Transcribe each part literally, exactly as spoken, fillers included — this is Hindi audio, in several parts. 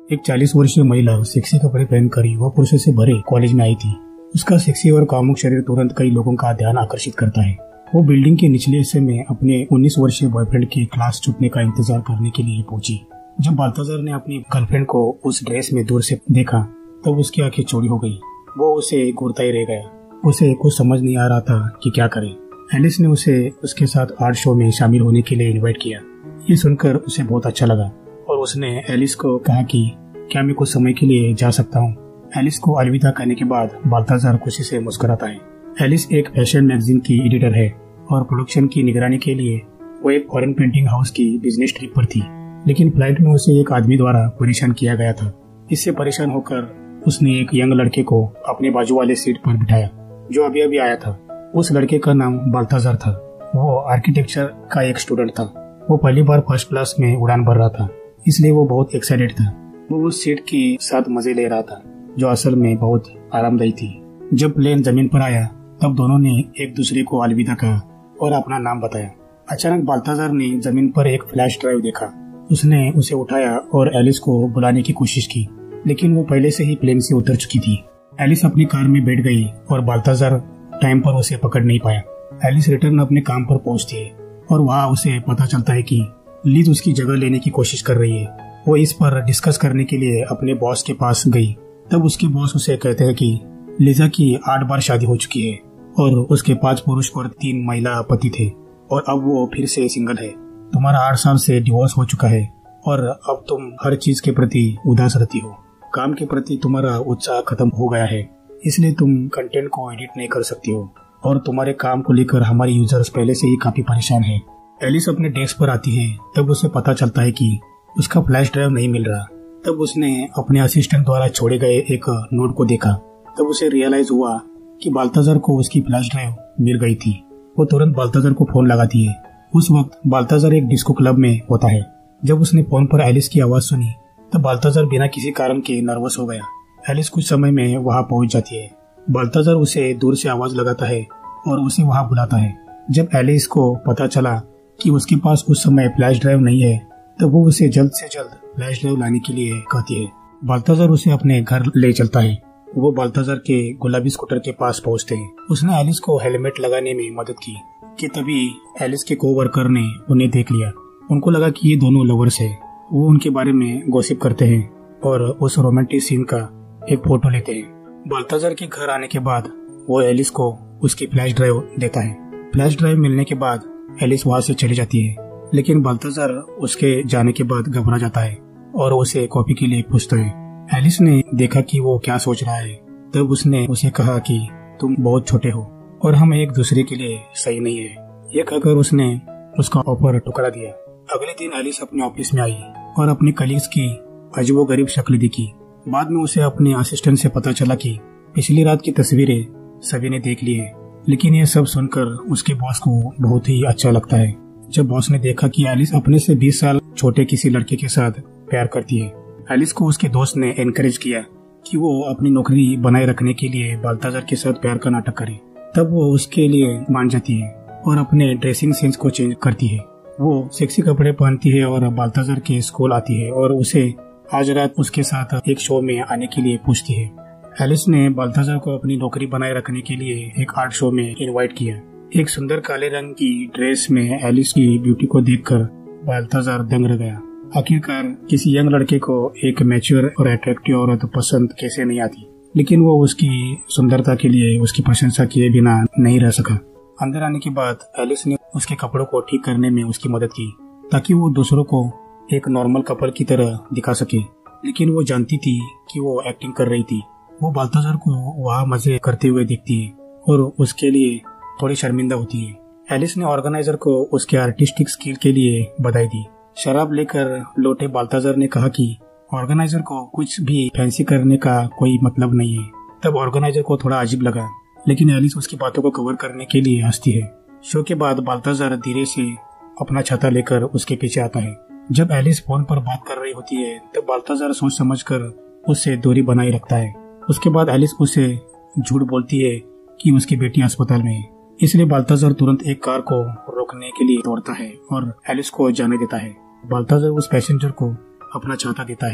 एक चालीस वर्षीय महिला सेक्सी कपड़े पहनकर युवा पुरुषों से भरे कॉलेज में आई थी। उसका सेक्सी और कामुक शरीर तुरंत कई लोगों का ध्यान आकर्षित करता है। वो बिल्डिंग के निचले हिस्से में अपने उन्नीस वर्षीय बॉयफ्रेंड के क्लास छूटने का इंतजार करने के लिए पहुंची। जब बाल्ताजार ने अपनी गर्लफ्रेंड को उस ड्रेस में दूर से देखा तब उसकी आंखें चौड़ी हो गई। वो उसे घूरता ही रह गया। उसे कुछ समझ नहीं आ रहा था कि क्या करे। एलिस ने उसे उसके साथ आर्ट शो में शामिल होने के लिए इनवाइट किया। ये सुनकर उसे बहुत अच्छा लगा और उसने एलिस को कहा कि क्या मैं कुछ समय के लिए जा सकता हूँ। एलिस को अलविदा कहने के बाद बाल्ताजार खुशी से मुस्कुराता है। एलिस एक फैशन मैगजीन की एडिटर है और प्रोडक्शन की निगरानी के लिए वो एक फॉरेन प्रिंटिंग हाउस की बिजनेस ट्रिप पर थी। लेकिन फ्लाइट में उसे एक आदमी द्वारा परेशान किया गया था। इससे परेशान होकर उसने एक यंग लड़के को अपने बाजू वाले सीट पर बिठाया जो अभी अभी आया था। उस लड़के का नाम बाल्ताजार था। वो आर्किटेक्चर का एक स्टूडेंट था। वो पहली बार फर्स्ट क्लास में उड़ान भर रहा था, इसलिए वो बहुत एक्साइटेड था। वो उस सीट के साथ मजे ले रहा था जो असल में बहुत आरामदायी थी। जब प्लेन जमीन पर आया तब दोनों ने एक दूसरे को अलविदा कहा और अपना नाम बताया। अचानक बाल्ताजार ने जमीन पर एक फ्लैश ड्राइव देखा। उसने उसे उठाया और एलिस को बुलाने की कोशिश की, लेकिन वो पहले से ही प्लेन से उतर चुकी थी। एलिस अपनी कार में बैठ गई और बाल्ताजार टाइम पर उसे पकड़ नहीं पाया। एलिस रिटर्न अपने काम पर पहुंचती है और वहाँ उसे पता चलता है कि लीज उसकी जगह लेने की कोशिश कर रही है। वो इस पर डिस्कस करने के लिए अपने बॉस के पास गई। तब उसके बॉस उसे कहते हैं कि लिजा की आठ बार शादी हो चुकी है और उसके पांच पुरुष और तीन महिला पति थे और अब वो फिर से सिंगल है। तुम्हारा आठ साल से डिवोर्स हो चुका है और अब तुम हर चीज के प्रति उदास रहती हो। काम के प्रति तुम्हारा उत्साह खत्म हो गया है, इसलिए तुम कंटेंट को एडिट नहीं कर सकती हो और तुम्हारे काम को लेकर हमारे यूजर्स पहले से ही काफी परेशान है। एलिस अपने डेस्क पर आती है तब उसे पता चलता है कि उसका फ्लैश ड्राइव नहीं मिल रहा। तब उसने अपने असिस्टेंट द्वारा छोड़े गए एक नोट को देखा। तब उसे रियलाइज हुआ कि बाल्ताजार को उसकी फ्लैश ड्राइव मिल गई थी। वो तुरंत बाल्ताजार को फोन लगाती है। उस वक्त बाल्ताजार एक डिस्को क्लब में होता है। जब उसने फोन पर एलिस की आवाज सुनी तब बाल्ताजार बिना किसी कारण के नर्वस हो गया। एलिस कुछ समय में वहाँ पहुँच जाती है। बाल्ताजार उसे दूर से आवाज लगाता है और उसे वहाँ बुलाता है। जब एलिस को पता चला कि उसके पास उस समय फ्लैश ड्राइव नहीं है तब वो उसे जल्द से जल्द फ्लैश ड्राइव लाने के लिए कहती है। बाल्ताजार उसे अपने घर ले चलता है। वो बाल्ताजार के गुलाबी स्कूटर के पास पहुंचते हैं। उसने एलिस को हेलमेट लगाने में मदद की कि तभी एलिस के कोवर्कर ने उन्हें देख लिया। उनको लगा कि ये दोनों लवर्स है। वो उनके बारे में गॉसिप करते हैं और उस रोमांटिक सीन का एक फोटो लेते हैं। बाल्ताजार के घर आने के बाद वो एलिस को उसकी फ्लैश ड्राइव देता है। फ्लैश ड्राइव मिलने के बाद एलिस वहाँ से चली जाती है, लेकिन बाल्ताजार उसके जाने के बाद घबरा जाता है और उसे कॉफी के लिए पूछता है। एलिस ने देखा कि वो क्या सोच रहा है। तब उसने उसे कहा कि तुम बहुत छोटे हो और हम एक दूसरे के लिए सही नहीं है। ये कहकर उसने उसका ऑफर ठुकरा दिया। अगले दिन एलिस अपने ऑफिस में आई और अपने कलीग्स की अजीबोगरीब शक्ल दिखी। बाद में उसे अपने असिस्टेंट से पता चला कि पिछली रात की तस्वीरें सभी ने देख ली है, लेकिन ये सब सुनकर उसके बॉस को बहुत ही अच्छा लगता है। जब बॉस ने देखा कि एलिस अपने से बीस साल छोटे किसी लड़के के साथ प्यार करती है, एलिस को उसके दोस्त ने एनकरेज किया कि वो अपनी नौकरी बनाए रखने के लिए बाल्ताजार के साथ प्यार का नाटक करे। तब वो उसके लिए मान जाती है और अपने ड्रेसिंग सेंस को चेंज करती है। वो सेक्सी कपड़े पहनती है और बाल्ताजार के स्कूल आती है और उसे आज रात उसके साथ एक शो में आने के लिए पूछती है। एलिस ने बाल्ताजार को अपनी नौकरी बनाए रखने के लिए एक आर्ट शो में इनवाइट किया। एक सुंदर काले रंग की ड्रेस में एलिस की ब्यूटी को देखकर बाल्ताजार दंग रह गया। आखिरकार किसी यंग लड़के को एक मैच्योर और अट्रैक्टिव औरत पसंद कैसे नहीं आती, लेकिन वो उसकी सुंदरता के लिए उसकी प्रशंसा किए बिना नहीं रह सका। अंदर आने के बाद एलिस ने उसके कपड़ों को ठीक करने में उसकी मदद की ताकि वो दूसरों को एक नॉर्मल कपल की तरह दिखा सके, लेकिन वो जानती थी कि वो एक्टिंग कर रही थी। वो बाल्ताजार को वहाँ मजे करते हुए दिखती है और उसके लिए थोड़ी शर्मिंदा होती है। एलिस ने ऑर्गेनाइजर को उसके आर्टिस्टिक स्किल के लिए बधाई दी। शराब लेकर लौटे बाल्ताजार ने कहा कि ऑर्गेनाइजर को कुछ भी फैंसी करने का कोई मतलब नहीं है। तब ऑर्गेनाइजर को थोड़ा अजीब लगा, लेकिन एलिस उसकी बातों को कवर करने के लिए हंसती है। शो के बाद बाल्ताजार धीरे से अपना छाता लेकर उसके पीछे आता है। जब एलिस फोन पर बात कर रही होती है तब बाल्ताजार सोच समझकर उससे दूरी बनाए रखता है। उसके बाद एलिस उसे झूठ बोलती है कि उसकी बेटी अस्पताल में है, इसलिए बाल्ताजार तुरंत एक कार को रोकने के लिए दौड़ता है और एलिस को जाने देता है। बाल्ताजार उस पैसेंजर को अपना छाता देता है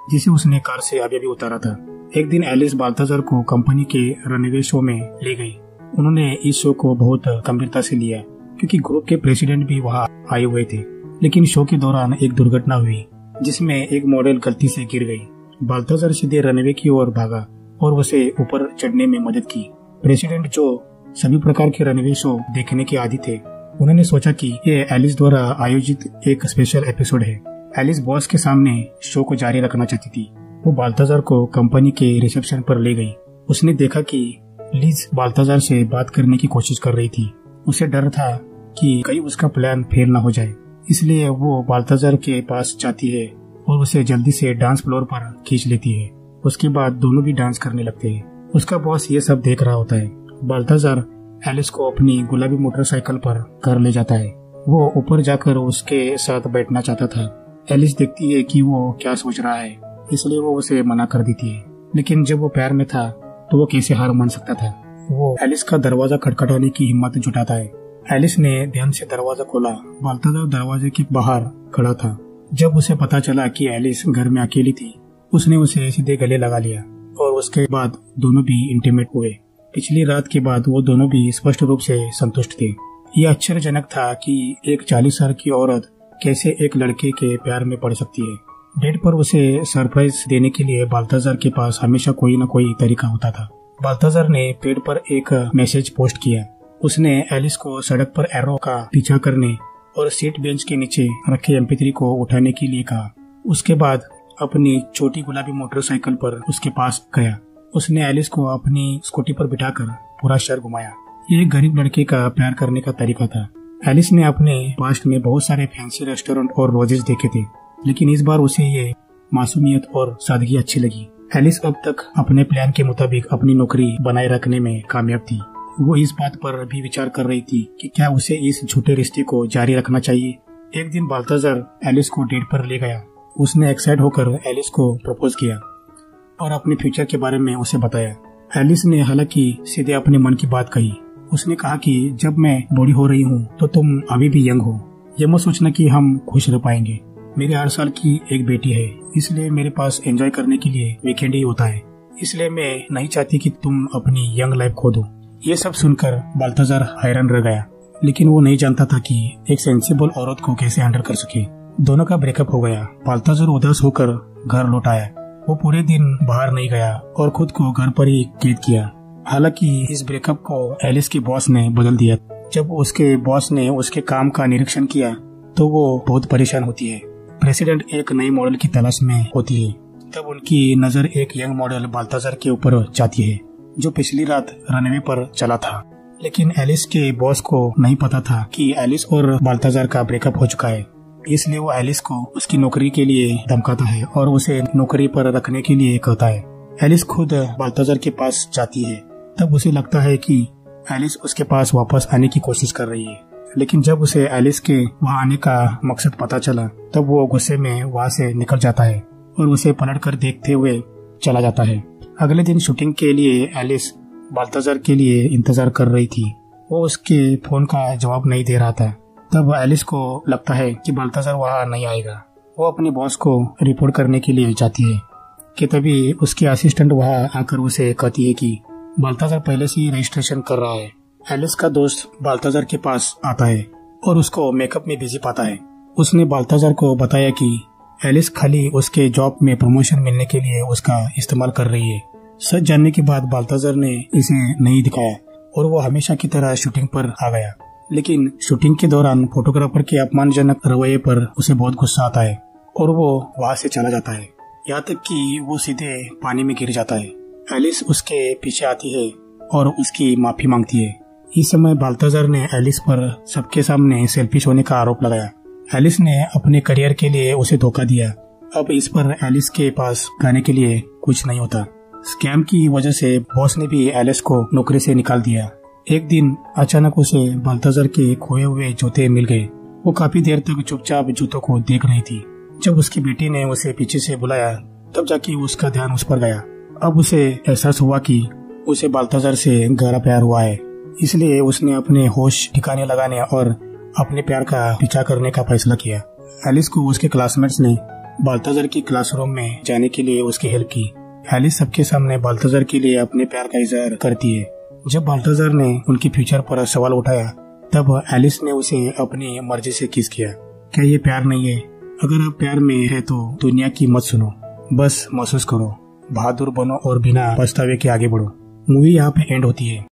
जिसे उसने कार से अभी अभी उतारा था। एक दिन एलिस बाल्थाजार को कंपनी के रनवे शो में ले गई। उन्होंने इस शो को बहुत गंभीरता से लिया क्योंकि ग्रुप के प्रेसिडेंट भी वहाँ आए हुए थे। लेकिन शो के दौरान एक दुर्घटना हुई जिसमें एक मॉडल गलती से गिर गई। बाल्थाजार सीधे रनवे की ओर भागा और उसे ऊपर चढ़ने में मदद की। प्रेसिडेंट, जो सभी प्रकार के रनवे शो देखने के आदी थे, उन्होंने सोचा कि ये एलिस द्वारा आयोजित एक स्पेशल एपिसोड है। एलिस बॉस के सामने शो को जारी रखना चाहती थी। वो बाल्थाजार को कंपनी के रिसेप्शन पर ले गई। उसने देखा कि लिज बाल्थाजार से बात करने की कोशिश कर रही थी। उसे डर था कि कहीं उसका प्लान फेल न हो जाए, इसलिए वो बाल्थाजार के पास जाती है और उसे जल्दी से डांस फ्लोर पर खींच लेती है। उसके बाद दोनों भी डांस करने लगते हैं। उसका बॉस ये सब देख रहा होता है। बाल्थाजार एलिस को अपनी गुलाबी मोटरसाइकिल पर कर ले जाता है। वो ऊपर जाकर उसके साथ बैठना चाहता था। एलिस देखती है कि वो क्या सोच रहा है, इसलिए वो उसे मना कर देती है। लेकिन जब वो प्यार में था तो वो कैसे हार मान सकता था। वो एलिस का दरवाजा खटखटाने की हिम्मत जुटाता है। एलिस ने ध्यान से दरवाजा खोला। बाल्थाजार दरवाजे के बाहर खड़ा था। जब उसे पता चला कि एलिस घर में अकेली थी, उसने उसे सीधे गले लगा लिया और उसके बाद दोनों भी इंटीमेट हुए। पिछली रात के बाद वो दोनों भी स्पष्ट रूप से संतुष्ट थे। यह आश्चर्यजनक था कि एक चालीस साल की औरत कैसे एक लड़के के प्यार में पड़ सकती है। डेट पर उसे सरप्राइज देने के लिए बाल्थाजार के पास हमेशा कोई न कोई तरीका होता था। बाल्थाजार ने पेड़ पर एक मैसेज पोस्ट किया। उसने एलिस को सड़क पर एरो का पीछा करने और सीट बेंच के नीचे रखे एम पी थ्री को उठाने के लिए कहा। उसके बाद अपनी छोटी गुलाबी मोटरसाइकिल पर उसके पास गया। उसने एलिस को अपनी स्कूटी पर बिठाकर पूरा शहर घुमाया। ये एक गरीब लड़के का प्यार करने का तरीका था। एलिस ने अपने पास्ट में बहुत सारे फैंसी रेस्टोरेंट और लॉजेस देखे थे, लेकिन इस बार उसे ये मासूमियत और सादगी अच्छी लगी। एलिस अब तक अपने प्लान के मुताबिक अपनी नौकरी बनाए रखने में कामयाब थी। वो इस बात पर भी विचार कर रही थी कि क्या उसे इस झूठे रिश्ते को जारी रखना चाहिए। एक दिन बाल्थाजार एलिस को डेट पर ले गया। उसने एक्साइट होकर एलिस को प्रपोज किया और अपने फ्यूचर के बारे में उसे बताया। एलिस ने हालांकि सीधे अपने मन की बात कही। उसने कहा कि जब मैं बूढ़ी हो रही हूँ तो तुम अभी भी यंग हो। ये मत सोचना कि हम खुश रह पाएंगे। मेरे आठ साल की एक बेटी है, इसलिए मेरे पास एंजॉय करने के लिए वीकेंड ही होता है। इसलिए मैं नहीं चाहती कि तुम अपनी यंग लाइफ खो दो। ये सब सुनकर बाल्थाजार हैरान रह गया, लेकिन वो नहीं जानता था कि एक सेंसिबल औरत को कैसे हैंडल कर सके। दोनों का ब्रेकअप हो गया। बाल्थाजार उदास होकर घर लौट आया। वो पूरे दिन बाहर नहीं गया और खुद को घर पर ही कैद किया। हालांकि इस ब्रेकअप को एलिस के बॉस ने बदल दिया। जब उसके बॉस ने उसके काम का निरीक्षण किया तो वो बहुत परेशान होती है। प्रेसिडेंट एक नई मॉडल की तलाश में होती है। तब उनकी नजर एक यंग मॉडल बाल्थाजार के ऊपर जाती है, जो पिछली रात रनवे पर चला था। लेकिन एलिस के बॉस को नहीं पता था कि एलिस और बाल्थाजार का ब्रेकअप हो चुका है। इसलिए वो एलिस को उसकी नौकरी के लिए धमकाता है और उसे नौकरी पर रखने के लिए कहता है। एलिस खुद बाल्थाजार के पास जाती है। तब उसे लगता है कि एलिस उसके पास वापस आने की कोशिश कर रही है। लेकिन जब उसे एलिस के वहाँ आने का मकसद पता चला तब वो गुस्से में वहाँ से निकल जाता है और उसे पलट कर देखते हुए चला जाता है। अगले दिन शूटिंग के लिए एलिस बाल्थाजार के लिए इंतजार कर रही थी। वो उसके फोन का जवाब नहीं दे रहा था। तब एलिस को लगता है कि बाल्थाजार वहाँ नहीं आएगा। वो अपने बॉस को रिपोर्ट करने के लिए जाती है कि तभी उसकी असिस्टेंट वहाँ आकर उसे कहती है कि बाल्थाजार पहले से ही रजिस्ट्रेशन कर रहा है। एलिस का दोस्त बाल्थाजार के पास आता है और उसको मेकअप में बिजी पाता है। उसने बाल्थाजार को बताया कि एलिस खाली उसके जॉब में प्रमोशन मिलने के लिए उसका इस्तेमाल कर रही है। सच जानने के बाद बाल्थाजार ने इसे नहीं दिखाया और वो हमेशा की तरह शूटिंग पर आ गया। लेकिन शूटिंग के दौरान फोटोग्राफर के अपमानजनक रवैये पर उसे बहुत गुस्सा आता है और वो वहाँ से चला जाता है, यहाँ तक कि वो सीधे पानी में गिर जाता है। एलिस उसके पीछे आती है और उसकी माफी मांगती है। इस समय बाल्थाजार ने एलिस पर सबके सामने सेल्फिश होने का आरोप लगाया। एलिस ने अपने करियर के लिए उसे धोखा दिया। अब इस पर एलिस के पास गाने के लिए कुछ नहीं होता। स्कैम की वजह से बॉस ने भी एलिस को नौकरी से निकाल दिया। एक दिन अचानक उसे बाल्थाजार के खोए हुए जूते मिल गए। वो काफी देर तक चुपचाप जूतों को देख रही थी। जब उसकी बेटी ने उसे पीछे से बुलाया तब जाके उसका ध्यान उस पर गया। अब उसे एहसास हुआ कि उसे बाल्थाजार से गहरा प्यार हुआ है। इसलिए उसने अपने होश ठिकाने लगाने और अपने प्यार का पीछा करने का फैसला किया। एलिस को उसके क्लासमेट्स ने बाल्थाजर की क्लासरूम में जाने के लिए उसकी हेल्प की। एलिस सबके सामने बाल्थाजर के लिए अपने प्यार का इजहार करती है। जब बाल्थाजर ने उनकी फ्यूचर पर सवाल उठाया तब एलिस ने उसे अपनी मर्जी से किस किया। क्या ये प्यार नहीं है? अगर आप प्यार में है तो दुनिया की मत सुनो, बस महसूस करो, बहादुर बनो और बिना पछतावे के आगे बढ़ो। मूवी यहाँ पे एंड होती है।